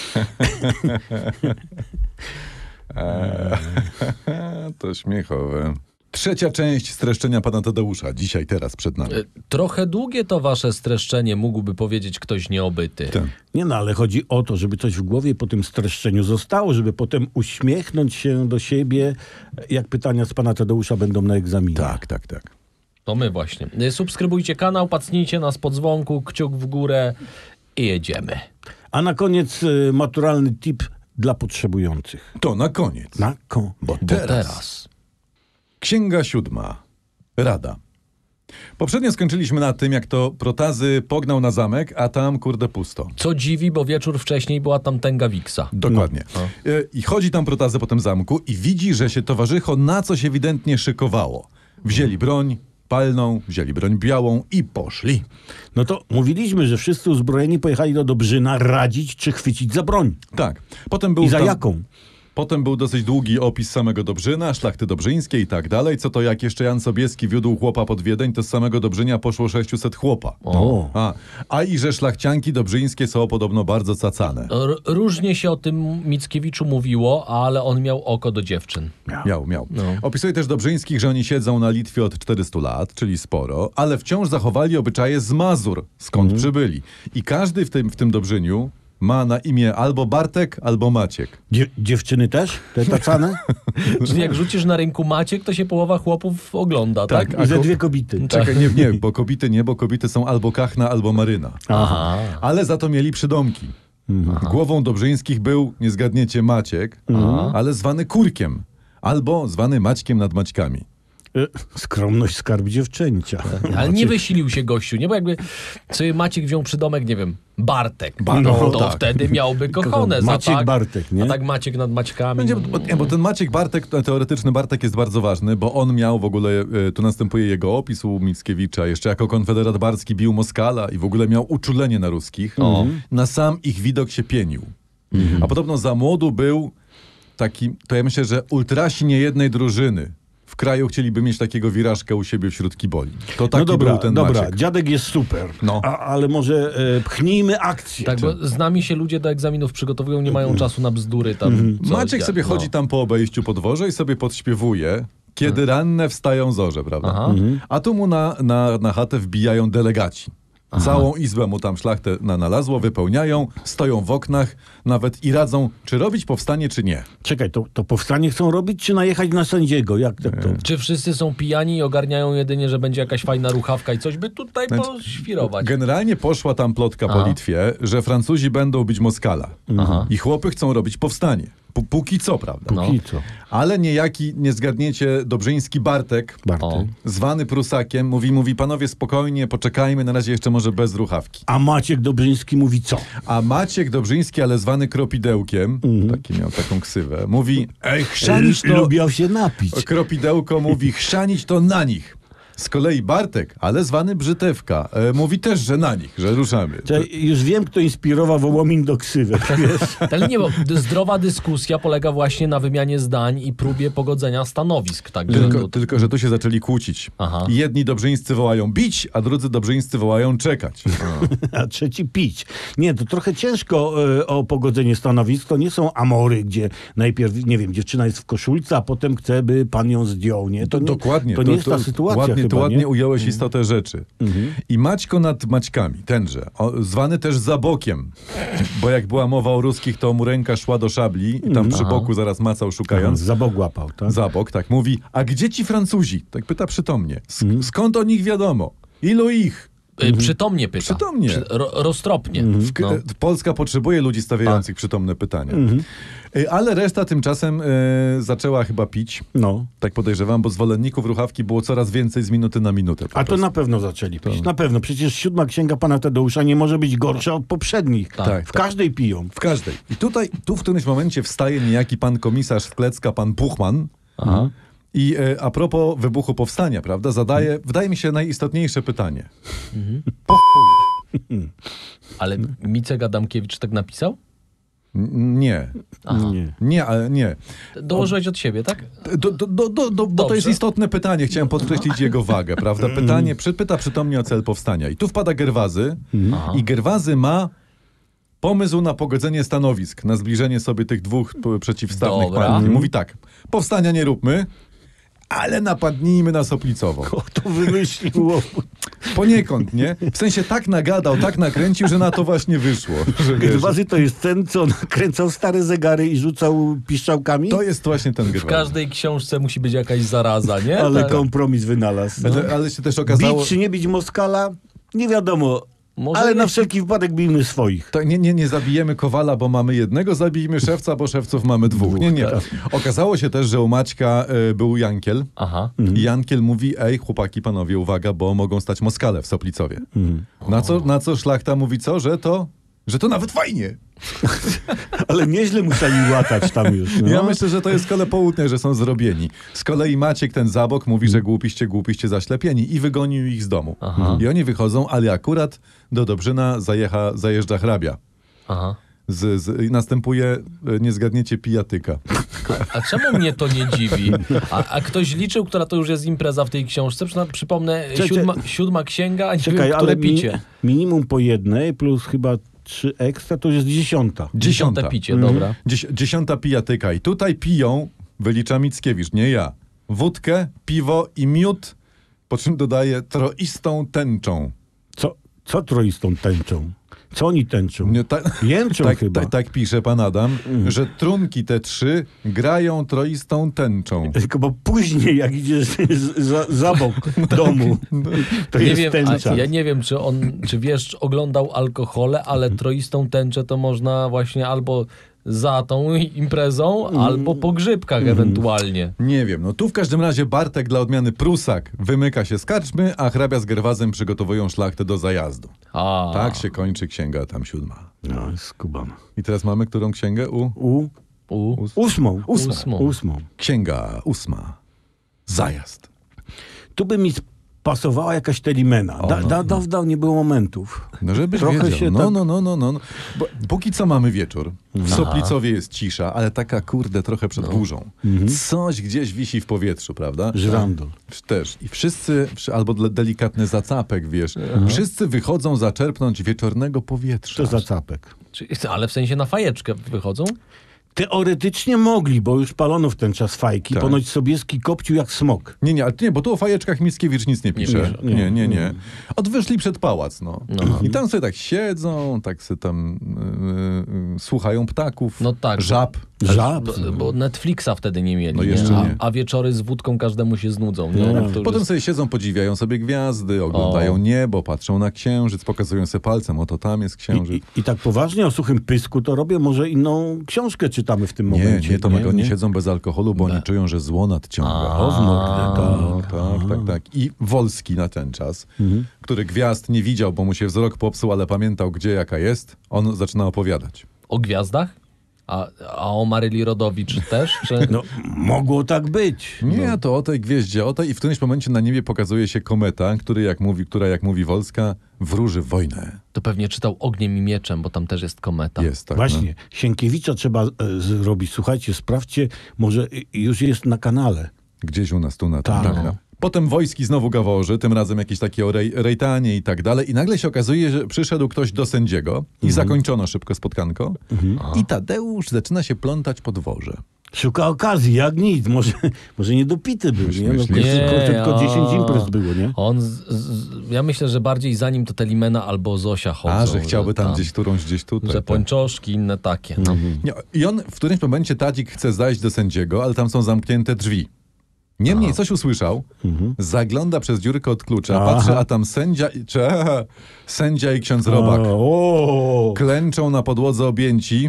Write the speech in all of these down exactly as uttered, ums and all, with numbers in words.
eee, to śmiechowe. Trzecia część streszczenia pana Tadeusza. Dzisiaj, teraz, przed nami. Trochę długie to wasze streszczenie, mógłby powiedzieć ktoś nieobyty. Ten. Nie no, ale chodzi o to, żeby coś w głowie po tym streszczeniu zostało, żeby potem uśmiechnąć się do siebie, jak pytania z pana Tadeusza będą na egzaminie. Tak, tak, tak. To my właśnie. Subskrybujcie kanał, pacnijcie nas po dzwonku, kciuk w górę i jedziemy. A na koniec y, maturalny tip dla potrzebujących. To na koniec. Na ko- Bo Bo teraz. teraz. Księga siódma. Rada. Poprzednio skończyliśmy na tym, jak to Protazy pognał na zamek, a tam, kurde, pusto. Co dziwi, bo wieczór wcześniej była tam tęga Wiksa. Dokładnie. No. E, I chodzi tam Protazy po tym zamku i widzi, że się towarzycho na coś ewidentnie szykowało. Wzięli broń palną, wzięli broń białą i poszli. No to mówiliśmy, że wszyscy uzbrojeni pojechali do Dobrzyna radzić, czy chwycić za broń. Tak. Potem był I za tam, jaką? Potem był dosyć długi opis samego Dobrzyna, szlachty dobrzyńskiej i tak dalej. Co to jak jeszcze Jan Sobieski wiódł chłopa pod Wiedeń, to z samego Dobrzynia poszło sześciuset chłopa. O. A, a i że szlachcianki dobrzyńskie są podobno bardzo cacane. R- różnie się o tym Mickiewiczu mówiło, ale on miał oko do dziewczyn. Miał, miał. No. Opisuje też Dobrzyńskich, że oni siedzą na Litwie od czterystu lat, czyli sporo, ale wciąż zachowali obyczaje z Mazur, skąd Mhm. przybyli. I każdy w tym, w tym Dobrzyniu ma na imię albo Bartek, albo Maciek. Dzie- dziewczyny też? Te tacane? Czyli jak rzucisz na rynku Maciek, to się połowa chłopów ogląda, tak? Tak. I A ze ko- dwie kobiety. Czekaj, nie, nie, bo kobiety nie, bo kobiety są albo Kachna, albo Maryna. Aha. Ale za to mieli przydomki. Głową Dobrzyńskich był, nie zgadniecie, Maciek, ale zwany Kurkiem, albo zwany Maćkiem nad Maćkami. Y, Skromność skarb dziewczęcia. Ale nie wysilił się gościu, nie? Bo jakby sobie Maciek wziął przydomek, nie wiem, Bartek, Ba- no, no, to tak. wtedy miałby kochonez. Maciek a tak, Bartek, nie? A tak Maciek nad Maćkami. Będzie, bo, nie, bo ten Maciek Bartek, to teoretyczny Bartek jest bardzo ważny, bo on miał w ogóle, e, tu następuje jego opis u Mickiewicza, jeszcze jako konfederat barski bił Moskala i w ogóle miał uczulenie na ruskich. Na sam ich widok się pienił. A podobno za młodu był taki, to ja myślę, że ultrasi niejednej drużyny w kraju chcieliby mieć takiego wirażka u siebie wśród kiboli. To taki No dobra, był ten dobra, Maciek. dziadek jest super, No. A, ale może e, pchnijmy akcję. Tak, bo z nami się ludzie do egzaminów przygotowują, nie mają czasu na bzdury tam. co- Maciek jak- sobie no. chodzi tam po obejściu po dworze i sobie podśpiewuje, kiedy ranne wstają zorze, prawda? Aha. A tu mu na, na, na chatę wbijają delegaci. Całą izbę mu tam szlachtę na, nalazło, wypełniają, stoją w oknach nawet i radzą, czy robić powstanie, czy nie. Czekaj, to, to powstanie chcą robić, czy najechać na sędziego? Jak tak to? Czy wszyscy są pijani i ogarniają jedynie, że będzie jakaś fajna ruchawka i coś by tutaj Znaczy, poświrować? Generalnie poszła tam plotka po Aha. Litwie, że Francuzi będą bić Moskala. Aha. I chłopy chcą robić powstanie. P- póki co, prawda? No. I co? Ale niejaki, nie zgadniecie, dobrzyński Bartek, Bartek. O. zwany Prusakiem, mówi, mówi, panowie spokojnie, poczekajmy, na razie jeszcze może bez ruchawki. A Maciek Dobrzyński mówi co? A Maciek Dobrzyński, ale zwany Kropidełkiem, taki miał taką ksywę, mówi, ej, chrzanić to... Lubiał się napić. Kropidełko mówi, chrzanić to na nich. Z kolei Bartek, ale zwany Brzytewka, e, mówi też, że na nich, że ruszamy. Czekaj, już wiem, kto inspirował Wołomin do ksywek, wiesz? Ale nie, bo d- zdrowa dyskusja polega właśnie na wymianie zdań i próbie pogodzenia stanowisk. Także Tylko, tu- tylko, że tu się zaczęli kłócić. Aha. I jedni dobrzyńscy wołają bić, a drudzy dobrzyńscy wołają czekać. A trzeci pić. Nie, to trochę ciężko e, o pogodzenie stanowisk. To nie są amory, gdzie najpierw, nie wiem, dziewczyna jest w koszulce, a potem chce, by pan ją zdjął, nie? To nie, Dokładnie. To nie jest ta sytuacja Ładnie, chyba, to ładnie nie? ująłeś istotę rzeczy. I Maćko nad Maćkami, tenże, o, zwany też Zabokiem, bo jak była mowa o ruskich, to mu ręka szła do szabli i tam przy Aha. boku zaraz macał szukając. Za bok łapał, tak? Zabok, tak, mówi, a gdzie ci Francuzi? Tak pyta przytomnie. Sk- skąd o nich wiadomo? Ilu ich? y, przytomnie pyta. Przytomnie. Przy, ro, roztropnie. W, No. Polska potrzebuje ludzi stawiających przytomne pytania. Y, Ale reszta tymczasem y, zaczęła chyba pić. No. Tak podejrzewam, bo zwolenników ruchawki było coraz więcej z minuty na minutę. po A to prostu. na pewno zaczęli pić. Na pewno. Przecież siódma księga pana Tadeusza nie może być gorsza od poprzednich. Tak, w tak. każdej piją. W każdej. I tutaj, tu w którymś momencie wstaje niejaki pan komisarz z Klecka, pan Puchman. Aha. I e, a propos wybuchu powstania, prawda, zadaje, wydaje mi się, najistotniejsze pytanie. Po chuj. Ale Micek Adamkiewicz tak napisał? N- Nie. Aha. Nie. Nie, ale nie. Dołożyłeś od siebie, tak? Do, do, do, do, do, bo to Dobrze. jest istotne pytanie. Chciałem podkreślić jego wagę, prawda? Pytanie, przy- pyta przytomnie o cel powstania. I tu wpada Gerwazy Aha. i Gerwazy ma pomysł na pogodzenie stanowisk, na zbliżenie sobie tych dwóch p- przeciwstawnych Dobra. partii. Mówi tak, powstania nie róbmy, ale napadnijmy na Soplicową. O, to wymyśliło. Poniekąd, nie? W sensie tak nagadał, tak nakręcił, że na to właśnie wyszło. Że wiesz, Grywazy to jest ten, co nakręcał stare zegary i rzucał piszczałkami? to jest właśnie ten W Gerwazy. każdej książce musi być jakaś zaraza, nie? Ale Tak. kompromis wynalazł. No. Ale, ale się też okazało... Bić czy nie bić Moskala? Nie wiadomo. Może Ale nie- na wszelki wypadek bijmy swoich. To nie, nie, nie zabijemy Kowala, bo mamy jednego, zabijmy Szewca, bo Szewców mamy dwóch. Nie, nie. Okazało się też, że u Maćka y, był Jankiel. Aha. I Jankiel mówi, ej chłopaki, panowie, uwaga, bo mogą stać Moskale w Soplicowie. Na, co, na co Szlachta mówi co? Że to, że to nawet fajnie. Ale nieźle musieli łatać tam już. No. Ja myślę, że to jest z kolei południe, że są zrobieni. Z kolei Maciek, ten Zabok, mówi, że głupiście, głupiście zaślepieni i wygonił ich z domu. Aha. I oni wychodzą, ale akurat do Dobrzyna zajecha, zajeżdża hrabia. Aha. Z, z, i następuje, e, nie zgadniecie, pijatyka. A czemu mnie to nie dziwi? A, a ktoś liczył, która to już jest impreza w tej książce? Przyna- Przypomnę, Czekaj, siódma, siódma księga, nie Czekaj, wiem, które ale mi, picie. minimum po jednej plus chyba trzy ekstra to jest dziesiąta. Dziesiąte Dziesiąta. picie, dobra. Dzies, dziesiąta pijatyka. I tutaj piją, wylicza Mickiewicz, nie ja, wódkę, piwo i miód, po czym dodaje troistą tęczą. Co, co troistą tęczą? Co oni tęczą? Nie, ta, Jęczą tak, chyba. tak, tak pisze pan Adam, że trunki te trzy grają troistą tęczą. Tylko bo później, jak idziesz z- za, za bok domu, to Nie jest wiem, tęcza. a ja nie wiem, czy on, czy wiesz, oglądał alkohole, ale troistą tęczę to można właśnie albo za tą imprezą, albo po grzybkach ewentualnie. Nie wiem, no tu w każdym razie Bartek dla odmiany Prusak wymyka się z karczmy, a hrabia z Gerwazem przygotowują szlachtę do zajazdu. A, Tak się kończy księga tam siódma. No, jest skubana. I teraz mamy którą księgę? U? U, u, ósmą. Ósmą. Ósmą. Księga ósma. Zajazd. Tu by mi pasowała jakaś telimena. Da, no, da, dawno nie było momentów. No żebyś Trochę wiedział. się No, tak- no, no, no, no. Bo, póki co mamy wieczór. W Aha. Soplicowie jest cisza, ale taka kurde trochę przed burzą. Coś gdzieś wisi w powietrzu, prawda? Żyrandol. Też. I wszyscy, wszy- albo dla- delikatny zacapek, wiesz, wszyscy wychodzą zaczerpnąć wieczornego powietrza. To za capek. Czy, ale w sensie na fajeczkę wychodzą? Teoretycznie mogli, bo już palono w ten czas fajki. Tak. Ponoć Sobieski kopcił jak smok. Nie, nie, ale nie, bo tu o fajeczkach Mickiewicz nic nie pisze. pisze. Nie, nie, nie. Odwyszli przed pałac, no. No. I tam sobie tak siedzą, tak sobie tam yy, yy, słuchają ptaków, No tak. żab. Żab. Bo, bo Netflixa wtedy nie mieli, No nie? jeszcze A, nie. a wieczory z wódką każdemu się znudzą. Nie? No. To już Potem jest... sobie siedzą, podziwiają sobie gwiazdy, oglądają O. niebo, patrzą na księżyc, pokazują sobie palcem, oto tam jest I, księżyc. i, I tak poważnie o suchym pysku to robię, może inną książkę czytamy w tym Nie, momencie. nie, Tomek, oni siedzą bez alkoholu, bo oni czują, że zło nadciąga. A. O, w mordę, No, tak. tak, tak, tak. I Wolski na ten czas, który gwiazd nie widział, bo mu się wzrok popsuł, ale pamiętał, gdzie jaka jest, on zaczyna opowiadać. O gwiazdach? A, a o Maryli Rodowicz też? Czy... No, mogło tak być. Nie, to o tej gwieździe, o tej i w którymś momencie na niebie pokazuje się kometa, który jak mówi, która jak mówi Wolska, wróży wojnę. To pewnie czytał Ogniem i Mieczem, bo tam też jest kometa. Jest tak. Właśnie, Sienkiewicza trzeba e, zrobić. Słuchajcie, sprawdźcie, może y, już jest na kanale. No. Gdzieś u nas tu na tym. Tak. Tak, no. Potem Wojski znowu gaworzy, tym razem jakieś takie o rej, rejtanie i tak dalej. I nagle się okazuje, że przyszedł ktoś do sędziego i zakończono szybko spotkanko. I Tadeusz zaczyna się plątać po dworze. Szuka okazji, jak nic. Może, może niedopity był, nie? No, Myślisz? kurczę, kurczę, tylko a- dziesięć imprez było, nie? On, z, z, ja myślę, że bardziej za nim to Telimena albo Zosia chodzą. A, że chciałby tam tam, gdzieś którąś gdzieś tutaj. Że tak. pończoszki, inne takie. No. Nie, I on w którymś momencie Tadzik chce zajść do sędziego, ale tam są zamknięte drzwi. Niemniej coś usłyszał, zagląda przez dziurkę od klucza, Aha. patrzy, a tam sędzia, i- czy, sędzia i ksiądz Robak O, klęczą na podłodze objęci,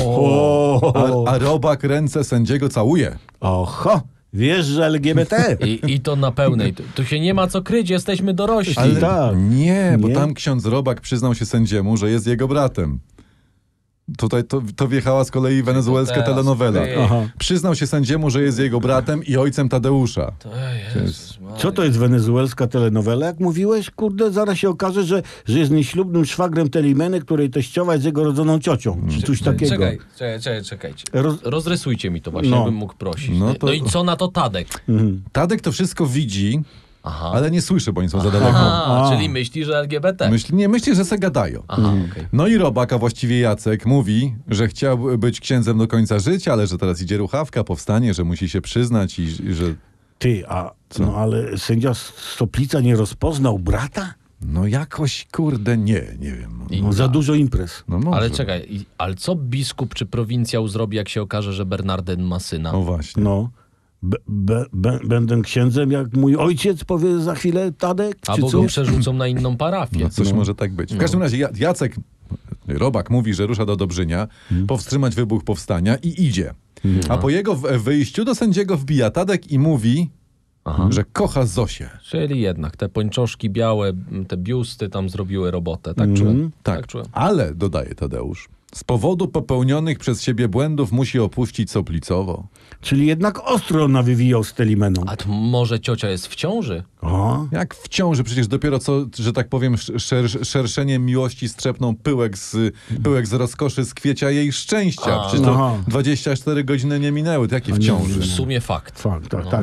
o, a, a Robak ręce sędziego całuje. Oho, wiesz, że L G B T. I, I to na pełnej. Tu, tu się nie ma co kryć, jesteśmy dorośli. Ale- Ale tak. nie, bo Nie? tam ksiądz Robak przyznał się sędziemu, że jest jego bratem. Tutaj to, to wjechała z kolei wenezuelska teraz, telenowela. ty. Aha. Przyznał się sędziemu, że jest jego bratem i ojcem Tadeusza. To Jezus Maria. Co to jest wenezuelska telenowela? Jak mówiłeś, kurde, zaraz się okaże, że, że jest nieślubnym szwagrem Telimeny, której teściowa jest jego rodzoną ciocią. Czy coś takiego. Czekaj, czekaj, czekaj, czekajcie. Roz- Rozrysujcie mi to właśnie, No. bym mógł prosić. No No, to- no i co na to Tadek? Mhm. Tadek to wszystko widzi Aha. ale nie słyszy, bo oni są za daleko. Aha, A. czyli myśli, że L G B T. Myśli, nie, myśli, że se gadają. Aha, okej. No i Robak, a właściwie Jacek, mówi, że chciał być księdzem do końca życia, ale że teraz idzie ruchawka, powstanie, że musi się przyznać i, i że... Ty, a no ale sędzia Stoplica nie rozpoznał brata? No jakoś, kurde, nie, nie wiem. I- No, za dużo imprez. No może. Ale czekaj, i- ale co biskup czy prowincjał zrobi, jak się okaże, że Bernardyn ma syna? No właśnie. No. Be, be, be, będę księdzem, jak mój ojciec powie za chwilę, Tadek? Czy Albo co? go przerzucą na inną parafię. No coś może tak być. W każdym razie Ja- Jacek, Robak mówi, że rusza do Dobrzynia, powstrzymać wybuch powstania i idzie. A po jego w- wyjściu do sędziego wbija Tadek i mówi, Aha. że kocha Zosię. Czyli jednak te pończoszki białe, te biusty tam zrobiły robotę. Tak czułem. Tak czułem. Ale, dodaje Tadeusz, z powodu popełnionych przez siebie błędów musi opuścić Soplicowo. Czyli jednak ostro nawywijał z Telimeną. A to może ciocia jest w ciąży? O, Jak w ciąży, przecież dopiero co, że tak powiem, szer, szerszeniem miłości strzepnął pyłek z, pyłek z rozkoszy z kwiecia jej szczęścia. A. Przecież to Aha. dwadzieścia cztery godziny nie minęły, to jakie w nie, ciąży. W sumie fakt. fakt, tak, No. tak.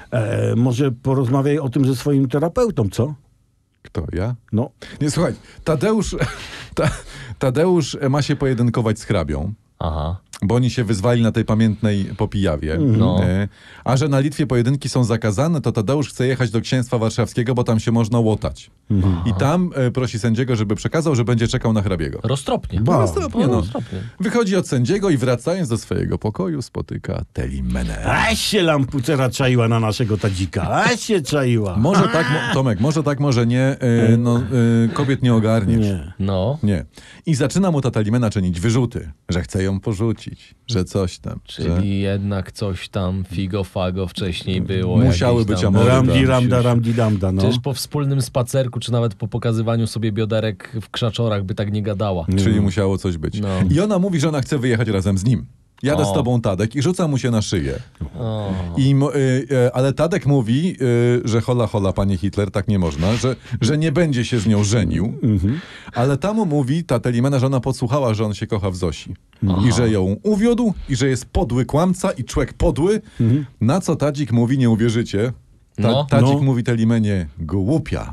E, może porozmawiaj o tym ze swoim terapeutą, co? Kto, ja? No, Nie, słuchaj, Tadeusz, ta, Tadeusz ma się pojedynkować z hrabią, Aha. bo oni się wyzwali na tej pamiętnej Popijawie. No. E, A że na Litwie pojedynki są zakazane, to Tadeusz chce jechać do księstwa warszawskiego, bo tam się można łotać. I tam e, prosi sędziego, żeby przekazał, że będzie czekał na hrabiego. Roztropnie. Ba. Roztropnie, no. Roztropnie. Wychodzi od sędziego i wracając do swojego pokoju spotyka Telimenę. a się lampucera czaiła na naszego Tadzika, a się czaiła. Może tak, mo- Tomek, może tak, może nie. E, no, e, kobiet nie ogarniesz. Nie. No. Nie. I zaczyna mu ta Telimena czynić wyrzuty, że chce ją porzucić, że coś tam. Że... Czyli jednak coś tam figo fago wcześniej było. Musiały jakieś być tam- amory. Ramdi, da, ramda, się- ramdi, damda, no. Przecież po wspólnym spacerku, czy nawet po pokazywaniu sobie bioderek w krzaczorach by tak nie gadała. Czyli musiało coś być. No. I ona mówi, że ona chce wyjechać razem z nim. Jadę O. z tobą, Tadek, i rzuca mu się na szyję. O. I, mo- y, y, ale Tadek mówi, y, że hola, hola, panie Hitler, tak nie można, że, że nie będzie się z nią żenił. Ale ta mu mówi, ta Telimena, że ona podsłuchała, że on się kocha w Zosi. I że ją uwiódł, i że jest podły kłamca i człowiek podły. Na co Tadzik mówi, nie uwierzycie. Ta, No. Tadzik No. mówi Telimenie, głupia.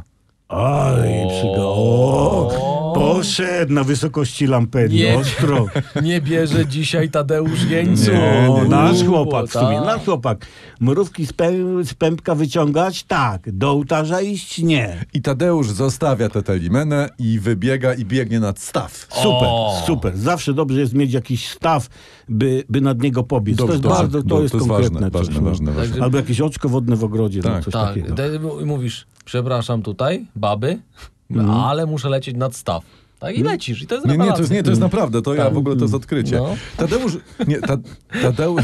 Aj, przyga. O, poszedł na wysokości lamperii, Nie. ostro. Nie bierze dzisiaj Tadeusz Jeńcu. Nie, O, nie, nasz nie. chłopak w sumie, Tak. nasz chłopak. Mrówki z, pę- z pępka wyciągać? Tak. Do ołtarza iść? Nie. I Tadeusz zostawia tę Telimenę i wybiega i biegnie nad staw. Super, O. super. Zawsze dobrze jest mieć jakiś staw, by, by nad niego pobiec. to jest dobrze, bardzo, to bo jest to jest konkretne. ważne, coś, ważne, no. ważne, ważne. Także- Albo jakieś oczko wodne w ogrodzie, no, Tak. coś Tak, takiego. te- i mówisz, przepraszam tutaj, baby, ale muszę lecieć nad staw. Tak i lecisz i to jest Nie, nie, to jest, rewelacja. nie, to jest naprawdę, to ja Tak. w ogóle to jest odkrycie. No. Tadeusz, nie, ta, Tadeusz,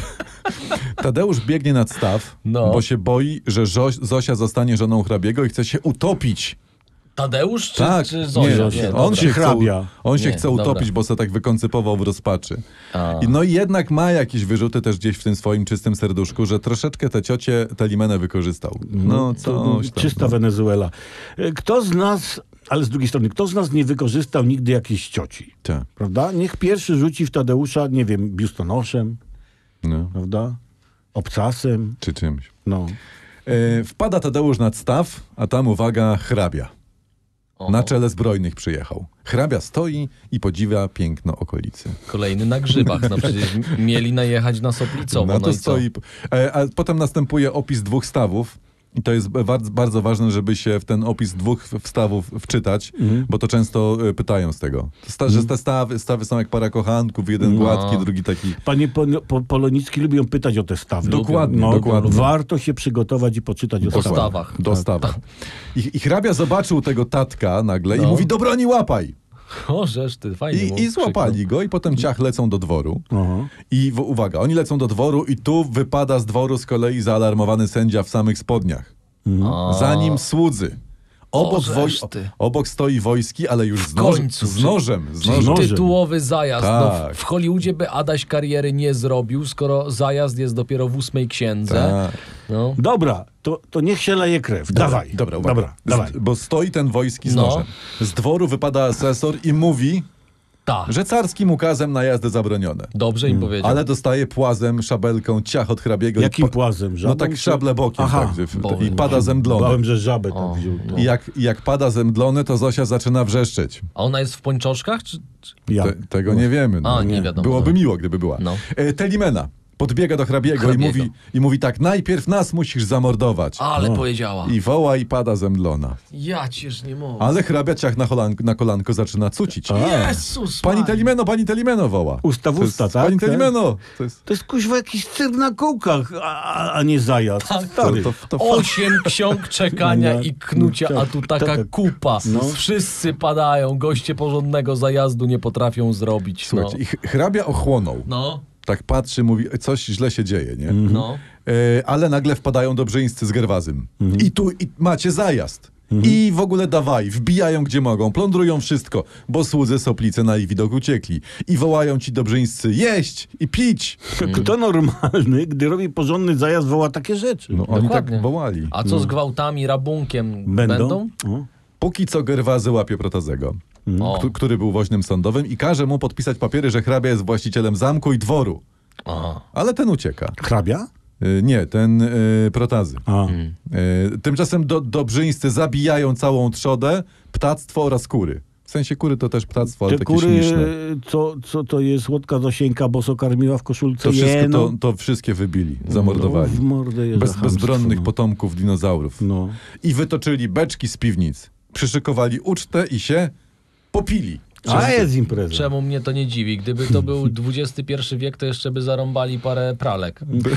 Tadeusz biegnie nad staw, No. bo się boi, że Zoś, Zosia zostanie żoną hrabiego i chce się utopić. Tadeusz czy, Tak, czy Zosia? nie, Zosia. Nie, on dobra. się chce, hrabia. on się Nie, chce dobra. utopić, bo se tak wykoncypował w rozpaczy. A. I no i jednak ma jakieś wyrzuty też gdzieś w tym swoim czystym serduszku, że troszeczkę tę ciocię Telimenę wykorzystał. No coś tam. Czysta Wenezuela. Kto z nas, ale z drugiej strony, kto z nas nie wykorzystał nigdy jakiejś cioci? Tak, Prawda? Niech pierwszy rzuci w Tadeusza, nie wiem, biustonoszem, no, prawda? Obcasem, czy czymś. no. E, wpada Tadeusz nad staw, a tam, uwaga, hrabia. O, Na czele zbrojnych przyjechał. Hrabia stoi i podziwia piękno okolicy. Kolejny na grzybach. No przecież m- mieli najechać na Soplicowo. Na No to i co? stoi. E, a potem następuje opis dwóch stawów. I to jest bardzo, bardzo ważne, żeby się w ten opis dwóch wstawów wczytać, bo to często e, pytają z tego. Sta, że te stawy, stawy są jak para kochanków, jeden No. gładki, drugi taki... Panie po, po, Polonicki lubią pytać o te stawy. Dokładnie, no, dokładnie. Warto się przygotować i poczytać o O stawach. stawach. Do stawa. I, I hrabia zobaczył tego tatka nagle i No. mówi, do broni łapaj! O, żeż ty, fajnie mu I, I złapali go i potem ciach lecą do dworu. Aha. I w, uwaga, oni lecą do dworu i tu wypada z dworu z kolei zaalarmowany sędzia w samych spodniach. O. Za nim słudzy. Obok, O, woj, żeż ty. obok stoi wojski, ale już z, noż, końcu, z czy- nożem. Z Czyli nożem. nożem. tytułowy zajazd. No, Tak. w, w Hollywoodzie by Adaś kariery nie zrobił, skoro zajazd jest dopiero w ósmej księdze. Tak. No. Dobra, to, to niech się leje krew. Dawaj. Dobra, uwaga. Dobra, dawaj. Z, bo stoi ten wojski z No. nożem. Z dworu wypada asesor i mówi, Tak. że carskim ukazem najazdy zabronione. Dobrze im powiedział. Ale dostaje płazem, szabelką, ciach od hrabiego. Jakim i pa- płazem? Żabą, No tak czy- szable bokiem. Aha. Tak, że- Bo- I pada zemdlone. Bałem, że żabę tak O, wziął. no. I jak, i jak pada zemdlone, to Zosia zaczyna wrzeszczeć. A ona jest w pończoszkach? Czy, czy... Ja. Te, tego nie wiemy. No. A, nie wiadomo. Byłoby miło, gdyby była. No. E, Telimena podbiega do hrabiego, Hrabiego. I, mówi, i mówi tak, najpierw nas musisz zamordować. Ale No. powiedziała. I woła i pada zemdlona. Ja cież nie mogę. Ale hrabia ciach na, cholank, na kolanko zaczyna cucić. A. Jezus Pani Maria. Telimeno, pani Telimeno woła. Usta w To jest, usta, tak? Pani Tak? Telimeno. To jest, To jest kuźwa jakiś cyrk na kółkach, a, a nie zajazd. Stary. to, to, to, to, Osiem ksiąg czekania No, i knucia, a tu taka taka- kupa. no. Wszyscy padają, goście porządnego zajazdu nie potrafią zrobić. Słuchajcie, i ch- hrabia ochłonął. No, Tak patrzy, mówi, coś źle się dzieje, nie? Mhm. no. E, ale nagle wpadają dobrzyńscy z Gerwazym. I tu i macie zajazd. I w ogóle dawaj, wbijają gdzie mogą, plądrują wszystko, bo słudzy soplice na ich widok uciekli. I wołają ci dobrzyńscy, jeść i pić. Kto normalny, gdy robi porządny zajazd, woła takie rzeczy? No oni Dokładnie. tak wołali. A co z gwałtami, rabunkiem? Będą? Będą? O. Póki co Gerwazy łapie Protazego, O. któ- który był woźnym sądowym i każe mu podpisać papiery, że hrabia jest właścicielem zamku i dworu. Aha. Ale ten ucieka. Hrabia? Y, nie, ten y, Protazy. A. Y, tymczasem do, dobrzyńscy zabijają całą trzodę, ptactwo oraz kury. W sensie kury to też ptactwo, ale Te takie kury, śmieszne. co, co to jest? Łódka Zosieńka boso karmiła w koszulce? To wszystko Jeno. to, to wszystkie wybili, zamordowali. No, w mordę jeża Bez, chamstwo, bezbronnych no. potomków dinozaurów. No. I wytoczyli beczki z piwnic. Przyszykowali ucztę i się popili. A jest impreza. Czemu mnie to nie dziwi? Gdyby to był dwudziesty pierwszy wiek, to jeszcze by zarąbali parę pralek.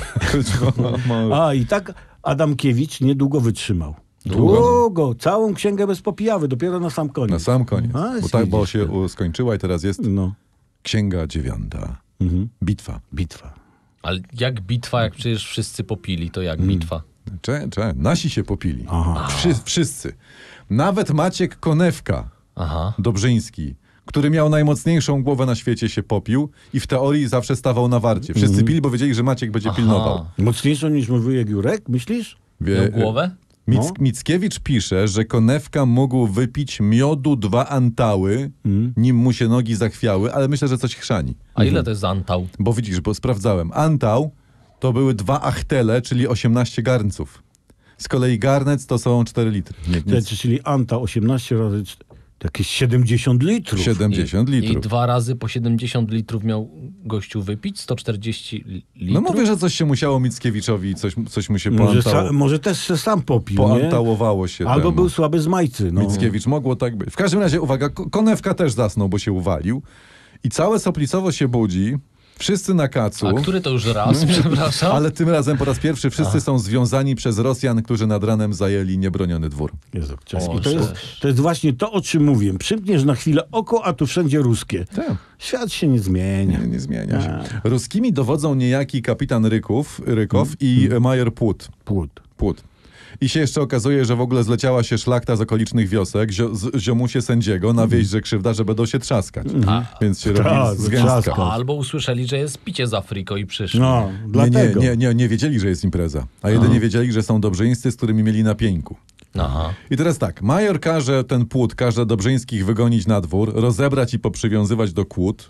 A i tak Adamkiewicz niedługo wytrzymał. Długo. Długo. Całą księgę bez popijawy, dopiero na sam koniec. Na sam koniec. A, Bo tak, bo widzisz, się ty. u- skończyła i teraz jest No. księga dziewiąta. Mhm. Bitwa. Bitwa. Ale jak bitwa, jak przecież wszyscy popili, to jak bitwa? Cze, cze, nasi się popili. Aha. Wszy, wszyscy. Nawet Maciek Konewka, Aha. Dobrzyński, który miał najmocniejszą głowę na świecie, się popił i w teorii zawsze stawał na warcie. Wszyscy pili, bo wiedzieli, że Maciek będzie Aha. pilnował. Mocniejszą niż mój wujek Jurek, myślisz? Wie, Miał głowę? Mic, No. Mickiewicz pisze, że Konewka mógł wypić miodu dwa antały, nim mu się nogi zachwiały, ale myślę, że coś chrzani. A ile to jest antał? Bo widzisz, bo sprawdzałem. Antał to były dwa achtele, czyli osiemnaście garnców. Z kolei garnec to są cztery litry. Nie, nie, Te, czyli Anta osiemnaście razy cztery, to jakieś siedemdziesiąt litrów. siedemdziesiąt I litrów. dwa razy po siedemdziesiąt litrów miał gościu wypić? sto czterdzieści li- litrów? No mówię, że coś się musiało Mickiewiczowi, coś, coś mu się Może, poantało, sa, może też się sam popił, nie? poantałowało się Albo temu. był słaby z majcy. No. Mickiewicz, mogło tak być. W każdym razie, uwaga, Ko- Konewka też zasnął, bo się uwalił. I całe Soplicowo się budzi, wszyscy na kacu. A który to już raz, przepraszam? Ale tym razem po raz pierwszy wszyscy są związani przez Rosjan, którzy nad ranem zajęli niebroniony dwór. Jezu, cześć. O, I to jest, cześć. to jest właśnie to, o czym mówię. Przymkniesz na chwilę oko, a tu wszędzie ruskie. Tak. Świat się nie zmienia. Nie, nie zmienia się. A. Ruskimi dowodzą niejaki kapitan Ryków, Rykow i major Płód. Płód. Płód. I się jeszcze okazuje, że w ogóle zleciała się szlachta z okolicznych wiosek, zio, z, ziomusie sędziego, na wieść, że krzywda, że będą się trzaskać. Więc się robi Tak, zgęstka. trzaska. Albo usłyszeli, że jest picie z Afriko i przyszli. No, Nie, nie, dlatego. nie, nie, nie wiedzieli, że jest impreza, a jedynie wiedzieli, że są dobrzyńscy, z którymi mieli na pieńku. Aha. I teraz tak, major każe ten płód, każe dobrzyńskich wygonić na dwór, rozebrać i poprzywiązywać do kłód,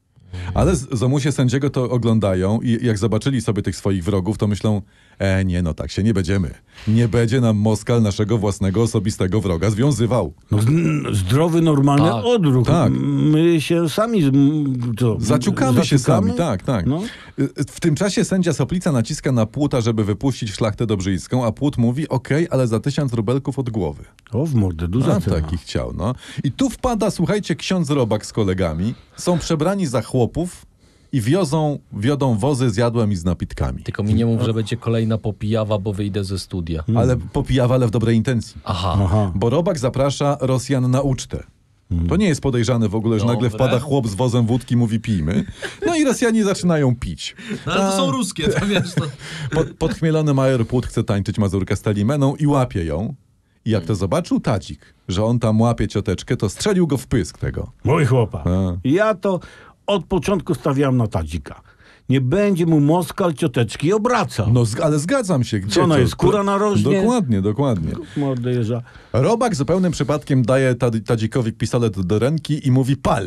ale z- zomusie sędziego to oglądają i jak zobaczyli sobie tych swoich wrogów, to myślą, e nie, no tak się nie będziemy. Nie będzie nam Moskal naszego własnego osobistego wroga związywał. No, z- zdrowy, normalny Tak, odruch. tak. My się sami... z- m, Co, Zaciukamy się sami, tak, tak. No. W tym czasie sędzia Soplica naciska na Płuta, żeby wypuścić szlachtę dobrzyńską, a Płót mówi, okej, ale za tysiąc rubelków od głowy. O, w mordę, duża A cena. taki chciał, no. I tu wpada, słuchajcie, ksiądz Robak z kolegami, są przebrani za chłopów i wiozą, wiodą wozy z jadłem i z napitkami. Tylko mi nie mów, że będzie kolejna popijawa, bo wyjdę ze studia. Ale popijawa, ale w dobrej intencji. Aha. Aha. Bo Robak zaprasza Rosjan na ucztę. To nie jest podejrzane w ogóle, że nagle Dobre. wpada chłop z wozem wódki, mówi pijmy. No i Rosjanie zaczynają pić. No ale to są ruskie, to wiesz, to... Pod, podchmielony major Płód chce tańczyć mazurkę z Telimeną i łapie ją. I jak to zobaczył Tadzik, że on tam łapie cioteczkę, to strzelił go w pysk tego. Mój chłopak. A. Ja to od początku stawiałem na Tadzika. Nie będzie mu Moskal cioteczki obracał. No, z- ale zgadzam się. Gdzie Co ona to? jest, kura narożnie? Dokładnie, dokładnie. Mordę jeża. Robak zupełnym przypadkiem daje Tad- Tadzikowi pistolet do ręki i mówi pal.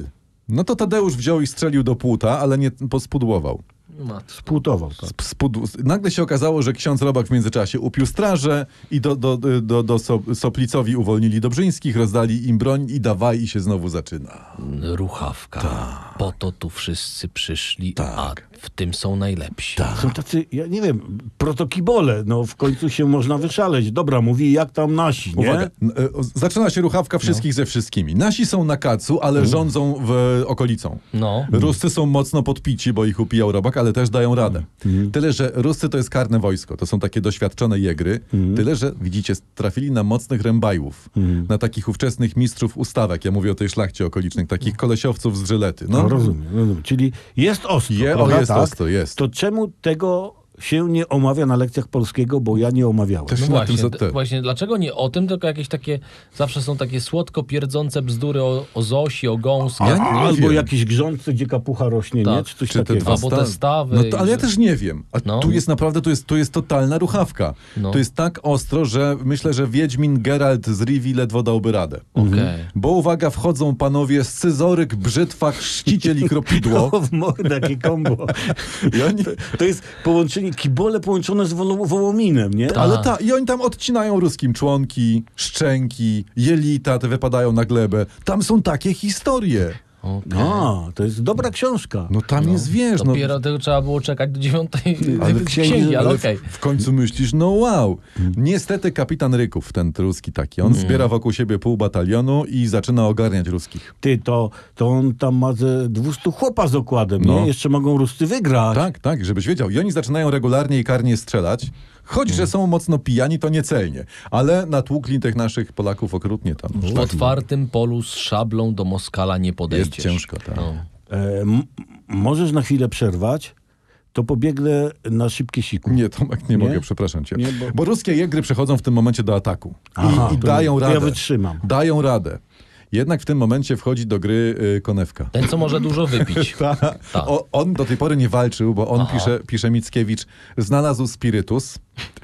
No to Tadeusz wziął i strzelił do płuta, ale nie pospudłował. Matko. Spłutował, tak. Sp- spud- Nagle się okazało, że ksiądz Robak w międzyczasie upił straże i do, do, do, do, do so- Soplicowi uwolnili Dobrzyńskich, rozdali im broń i dawaj i się znowu zaczyna. Ruchawka. Tak. Po to tu wszyscy przyszli, Tak. a w tym są najlepsi. Są tacy, ja nie wiem, protokibole, no w końcu się można wyszaleć. Dobra, mówi jak tam nasi, nie? Uwaga, n- e, o- zaczyna się ruchawka wszystkich ze wszystkimi. Nasi są na kacu, ale rządzą w okolicą. No. Ruscy są mocno podpici, bo ich upijał Robak, ale też dają radę. Tyle, że Ruscy to jest karne wojsko. To są takie doświadczone jegry. Tyle, że widzicie, trafili na mocnych rębajłów. Na takich ówczesnych mistrzów ustawek. Ja mówię o tej szlachcie okolicznej. Takich kolesiowców z Żylety. No, rozumiem, rozumiem. Czyli jest ostro, Je, o, prawda? jest tak? ostro, jest. To czemu tego się nie omawia na lekcjach polskiego, bo ja nie omawiałem. Też No na właśnie, tym d- za te. właśnie, dlaczego nie o tym, tylko jakieś takie, zawsze są takie słodko pierdzące bzdury o, o Zosi, o gąskach. Ja nie Albo wiem. jakieś grządce, gdzie kapucha rośnie, nie? Tak. Czy coś Czy te takiego. dwa Albo te sta- stawy No to, ale i ja że- też nie wiem. A No. tu jest naprawdę, tu jest, tu jest totalna ruchawka. No. To jest tak ostro, że myślę, że Wiedźmin Geralt z Rivii ledwo dałby radę. Okej. Bo uwaga, wchodzą panowie scyzoryk, brzytwa, chrzciciel i kropidło. O, w mordę, jakie kombo. I oni, To jest połączenie, kibole połączone z Wolo- Wołominem, nie? Tak. ale ta, i oni tam odcinają ruskim członki, szczęki, jelita, te wypadają na glebę. Tam są takie historie. Okej. A, to jest dobra książka. No tam jest, wiesz, no, Dopiero tego trzeba było czekać do dziewiątej ale księgi, księgi, ale ale okej. w, w końcu myślisz, no wow. Niestety kapitan Ryków, ten ruski taki, on zbiera wokół siebie pół batalionu i zaczyna ogarniać ruskich. Ty, to, to on tam ma ze dwieście chłopa z okładem, No. nie? Jeszcze mogą Ruscy wygrać. Tak, tak, żebyś wiedział. I oni zaczynają regularnie i karnie strzelać. Choć, że są mocno pijani, to niecelnie. Ale natłukli tych naszych Polaków okrutnie tam. W otwartym polu z szablą do Moskala nie podejdziesz. Jest ciężko, tak. No. E, m- możesz na chwilę przerwać, to pobiegnę na szybkie siku. Nie, Tomek, nie, Nie? mogę, przepraszam cię. Nie, bo... bo- ruskie jegry przechodzą w tym momencie do ataku. I, Aha, i to dają nie- to radę. ja wytrzymam. Dają radę. Jednak w tym momencie wchodzi do gry y, Konewka. Ten, co może dużo wypić. Tak. O, on do tej pory nie walczył, bo on Aha. pisze, pisze Mickiewicz, znalazł spirytus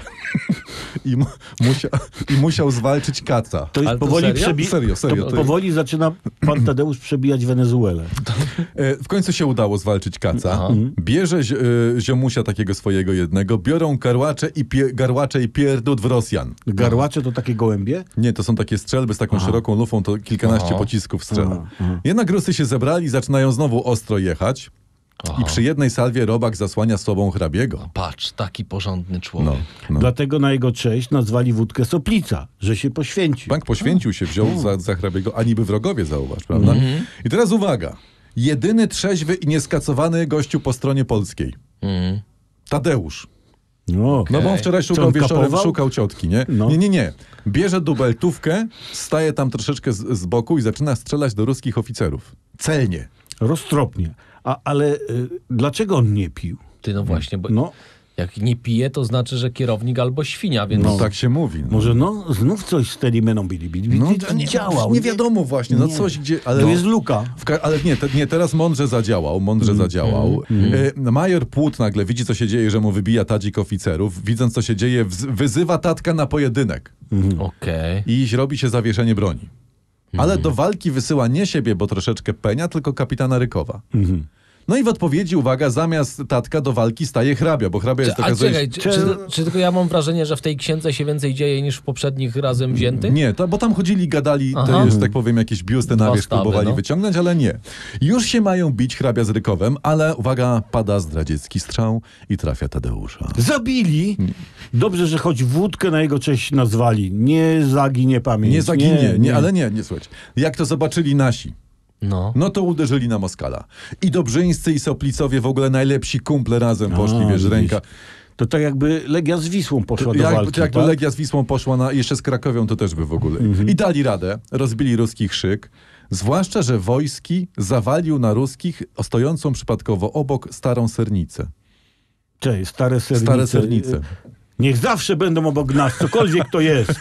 i, mu, musiał, i musiał zwalczyć kaca. To jest Ale to powoli serio? przebi- Serio, serio, To to- powoli zaczyna pan Tadeusz przebijać Wenezuelę. E, W końcu się udało zwalczyć kaca. Aha. Bierze zi- e, ziomusia takiego swojego jednego, biorą garłacze i, pie- garłacze i pierdut w Rosjan. Garłacze to takie gołębie? Nie, to są takie strzelby z taką szeroką lufą, to kilkanaście Aha. pocisków strzela. Aha, aha. Jednak Rusy się zebrali, zaczynają znowu ostro jechać Aha. i przy jednej salwie Robak zasłania sobą hrabiego. Patrz, taki porządny człowiek. No, no. Dlatego na jego cześć nazwali wódkę Soplica, że się poświęcił. Bank poświęcił się, wziął za, za hrabiego, a niby wrogowie, zauważ, prawda? I teraz uwaga. Jedyny trzeźwy i nieskacowany gościu po stronie polskiej. Mhm. Tadeusz. No, No bo on wczoraj Co, szukał on wieczorem, kapował? szukał ciotki, nie? No. Nie, nie, nie. Bierze dubeltówkę, staje tam troszeczkę z, z boku i zaczyna strzelać do ruskich oficerów. Celnie. roztropnie. A, ale y, dlaczego on nie pił? Ty no właśnie, bo No, jak nie pije, to znaczy, że kierownik albo świnia, więc... No tak się mówi. No. może no, znów coś z Telimeną bili, bili, No, bili to nie, działał. nie wiadomo właśnie, no Nie. coś gdzie... Ale To jest luka. W ka- ale nie, te, nie, teraz mądrze zadziałał, mądrze zadziałał. E, major Płód nagle widzi, co się dzieje, że mu wybija tadzik oficerów. Widząc, co się dzieje, wz- wyzywa tatka na pojedynek. Okej. I robi się zawieszenie broni. Ale do walki wysyła nie siebie, bo troszeczkę penia, tylko kapitana Rykowa. No i w odpowiedzi, uwaga, zamiast tatka do walki staje hrabia, bo hrabia jest A taka... czekaj, czy, czy, czy tylko ja mam wrażenie, że w tej księdze się więcej dzieje niż w poprzednich razem wziętych? Nie, to, bo tam chodzili, gadali, Aha. to jest, tak powiem, jakieś biusty na Dwa wierzch stawy, próbowali no. wyciągnąć, ale nie. Już się mają bić hrabia z Rykowem, ale uwaga, pada zdradziecki strzał i trafia Tadeusza. Zabili. Dobrze, że choć wódkę na jego cześć nazwali. Nie zaginie pamięć. Nie zaginie, nie, ale nie, nie słuchajcie. Jak to zobaczyli nasi, No. no to uderzyli na Moskala. I Dobrzyńscy i Soplicowie w ogóle najlepsi kumple razem poszli, A, wiesz, widzisz. ręka. To tak jakby Legia z Wisłą poszła do Jak, walki, jakby tak? Legia z Wisłą poszła na, jeszcze z Krakowią, to też by w ogóle. I dali radę, rozbili ruskich szyk. Zwłaszcza, że Wojski zawalił na ruskich stojącą przypadkowo obok starą sernicę. Cześć, stare sernice. Stare sernice. Niech zawsze będą obok nas, cokolwiek to jest.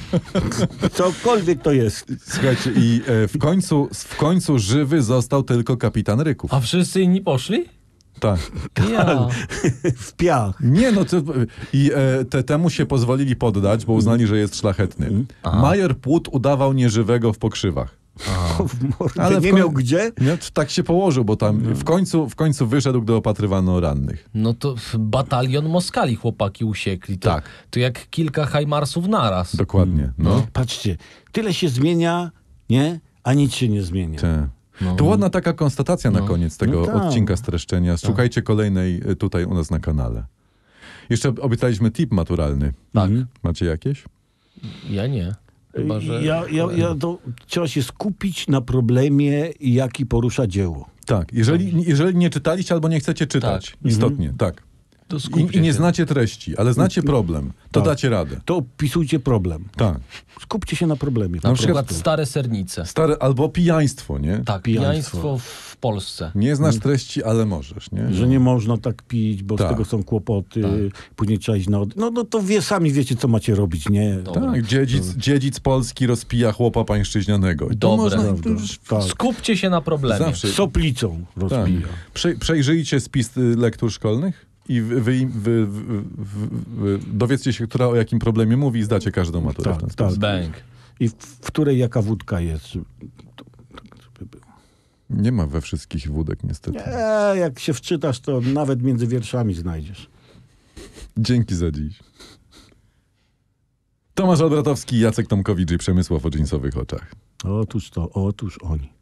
Cokolwiek to jest. Słuchajcie, i e, w, końcu, w końcu żywy został tylko kapitan Ryków. A wszyscy inni poszli? Tak. Ja. W piach. Nie, no to, i e, te, temu się pozwolili poddać, bo uznali, że jest szlachetny. Major Płód udawał nieżywego w pokrzywach. w mordę. Ale w nie koń- miał gdzie? Nie, tak się położył, bo tam w końcu, w końcu wyszedł, gdy opatrywano rannych. No to batalion Moskali chłopaki usiekli. To, Tak. to jak kilka hajmarsów naraz. Dokładnie. No. Patrzcie, tyle się zmienia, nie? A nic się nie zmienia. Te. No. To ładna taka konstatacja na koniec tego No tak. odcinka streszczenia. Szukajcie kolejnej y, tutaj u nas na kanale. Jeszcze obiecaliśmy tip maturalny. Tak. Macie jakieś? Ja nie. Chyba, że... Ja, ja, ja to trzeba się skupić na problemie, jaki porusza dzieło. Tak. Jeżeli, jeżeli nie czytaliście albo nie chcecie czytać. Tak. Istotnie, tak. To I, skupcie I nie się. znacie treści, ale znacie problem. To Tak. dacie radę. To opisujcie problem. Tak. Skupcie się na problemie. Na Na przykład przykład- stare sernice. Stare, albo pijaństwo, nie? Tak, Pijaństwo. pijaństwo w Polsce. Nie znasz treści, ale możesz, nie? Że nie można tak pić, bo Tak. z tego są kłopoty, później trzeba iść na... Od... No, no to wie, sami wiecie, co macie robić, nie? Dobra. Tak, dziedzic, dziedzic Polski rozpija chłopa pańszczyźnianego. I to Dobre. można... Prawda. Tak. Skupcie się na problemie. Zawsze. Soplicą Tak. rozpija. Prze, przejrzyjcie spis y, lektur szkolnych i wy, wy, wy, wy, wy, wy, dowiedzcie się, która o jakim problemie mówi i zdacie każdą maturę. Tak, w ten tak. sposób. Bęk. I w, w której jaka wódka jest. żeby- to- tak, żeby było. Nie ma we wszystkich wódek niestety. Nie, jak się wczytasz, to nawet między wierszami znajdziesz. Dzięki za dziś. Tomasz Albratowski, Jacek Tomkowicz i Przemysław o dżinsowych oczach. Otóż to, otóż oni.